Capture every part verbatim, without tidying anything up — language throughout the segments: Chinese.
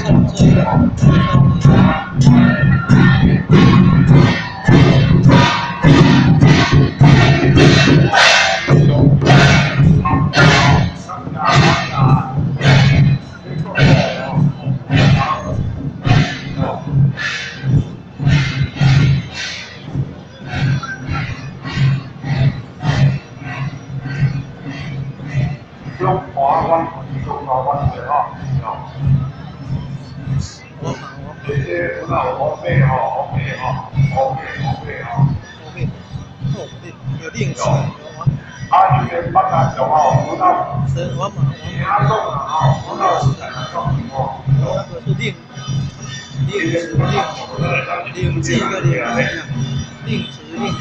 三分之一， 中华湾，中华湾的哈，这些那我背哈，我背哈，我背我背哈， 我背，哦对，有令旗， 啊，这边八大桥哈，我到神王马， 阿栋啊哈，我到是在那种哦， 那个是令，令旨令，令这个令，令旨令，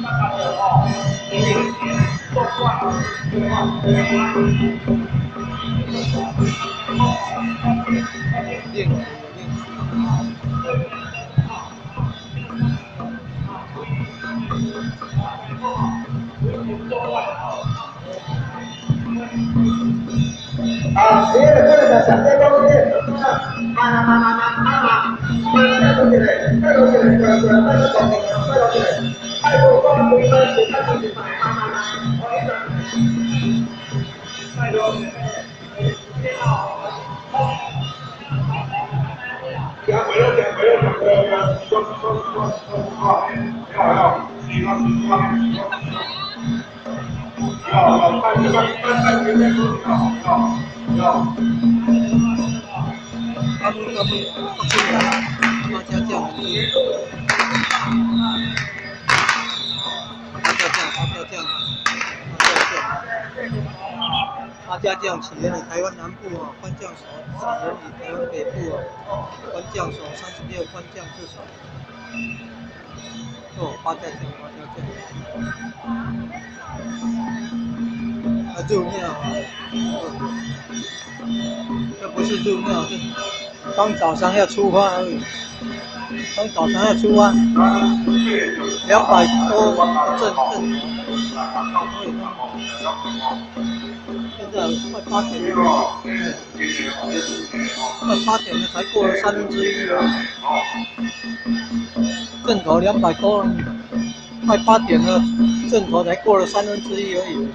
令。令啊，别的这个想这东西，慢慢慢慢慢慢慢，快点起来，快点起来，快点起来，快点动，快点起来，太过光辉了，其他东西慢慢慢慢，我一等，太多，讲回了，讲回了，讲回了，说说说说说，要要，你看你看你看。要要快快快快别别说要要要。 他们他们不出来，大家叫我们发票酱，发票酱起源于台湾南部啊，官将手起源于台湾北部啊，官将手三十六，官将之首。哦，发票酱，发票酱。啊，入庙啊，这不是入庙，是刚早上要出发而已。刚早上要出发，两百多正正。现在快八点了，快八点了，才过了三分之一了。正头两百多了，快八点了，正头才过了三分之一而已。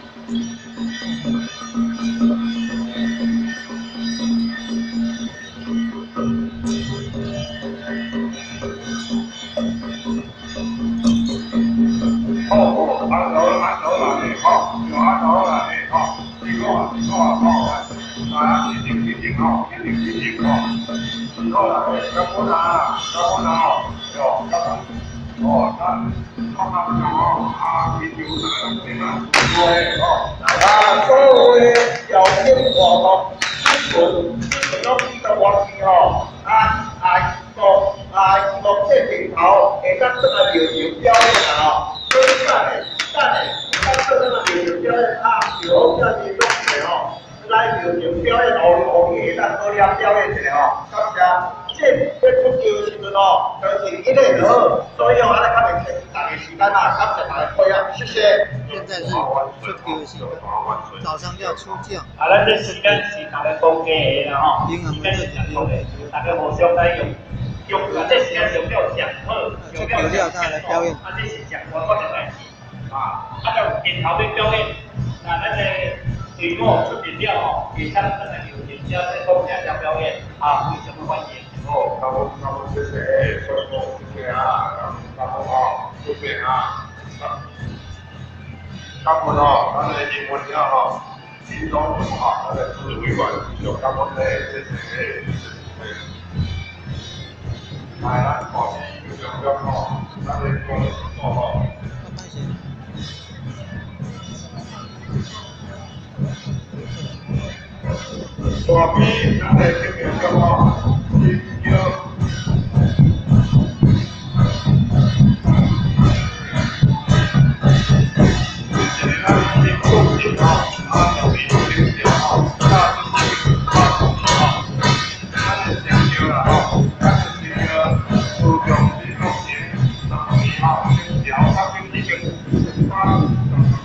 哦，按头了，按头了，哎，好，有按头了，哎，好，你讲啊，你讲啊，好，啊，一定一定好，一定一定好，你讲了，哎，干不拿，干不拿，哟，干，哦，咱看他们哦，啊，你就拿点啊，对，哦，啊，所谓小心我们，我我的王庭哦，啊啊，个啊个这顶头，下当这个流流标的哦。所以干嘞，干嘞，咱做那个流流表演啊，有叫你弄的吼，来流流表演学学艺，咱多练表演一下吼。感谢，这要出招的时阵吼，就是一类就好，所以我来较袂牵大家时间啊，感谢大家配合，谢谢。 现在是出招的时间，早上要出将。 啊，咱这时间是大家公家的啦吼，时间是讲好的，大家互相来用。用啊，这时间有没有讲好？有没有讲好？啊，这是讲我我的代志啊，啊，就镜头要表演，那咱个队伍出面了吼，其他咱个有人家在讲下下表演啊，非常的欢迎。 哦，那我那我谢谢，说说谢谢啊，那我好，谢谢啊，感恩哦，咱个英文了吼，新中文哈，咱个指挥官就感恩嘞，谢谢，谢谢。来，咱考试就这样吼，咱个讲做吼。大批咱个这边叫吼，是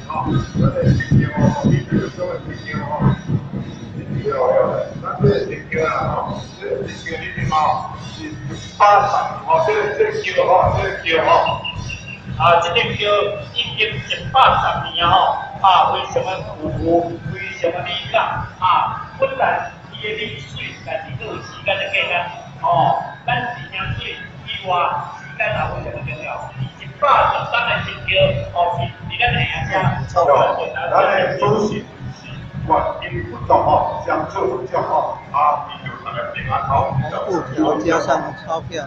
叫。Thank you. 叫啦吼，这个叫你听吼，是八十吼，这个这个叫吼，这个叫吼，啊，这个叫已经一百十年吼，啊，非常的古朴，非常的美感，啊，本来伊的历史，但是佫有时间的价值，哦，咱是兄弟以外，时间也非常的重要。一百十三个成叫，哦，是伫咱下下，咱的主席。万因不动吼，相处就好，啊，你就那个平安好。 布条加上钞票。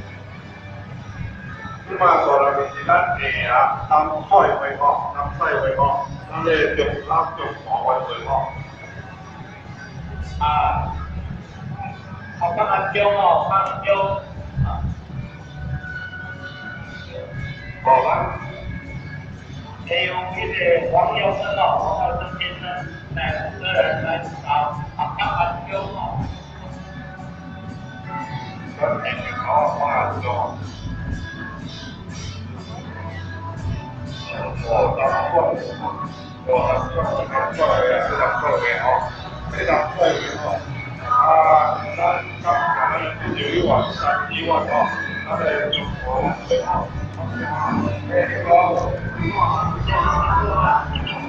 即摆做了就是咱下啊，当菜会吼，当菜会吼，咱个中餐中华会会吼。 啊，好看安中哦，安中啊， 好吧。 利用这个黄药生哦，黄药生先生。来，五个人来找啊看安中哦。 咱天天好好安中。我当过，我当过，当过来是当过来吼，这当过来吼，啊，咱咱咱们就一万三一万吼，咱来中国的吼，哎，这个。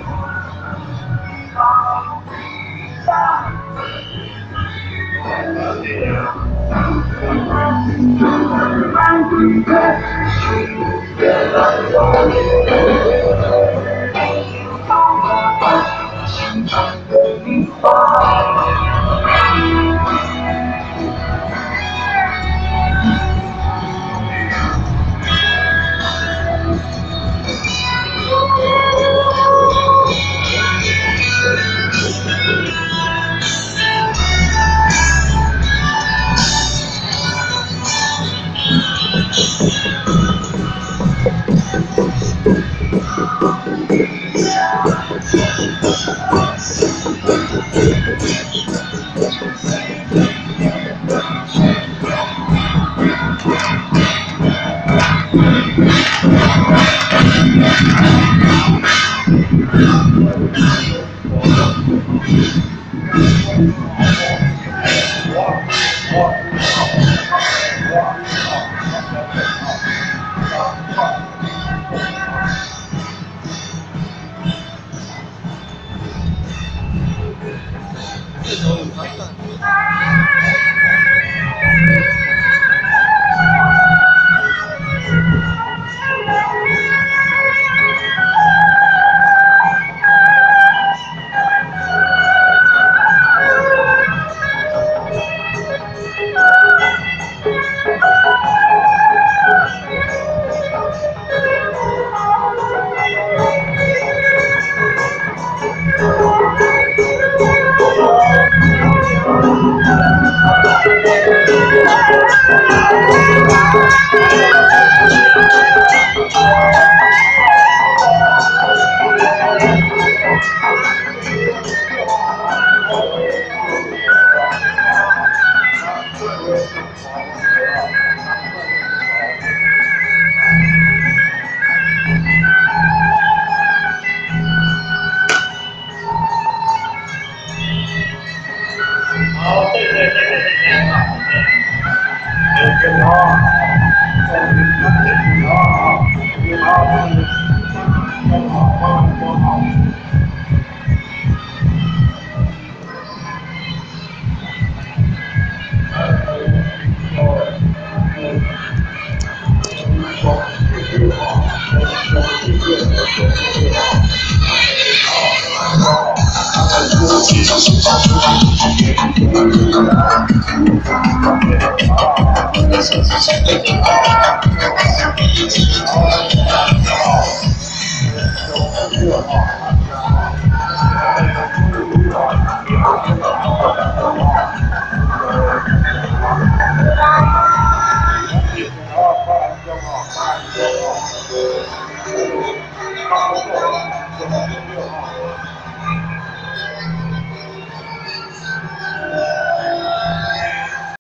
Thank you.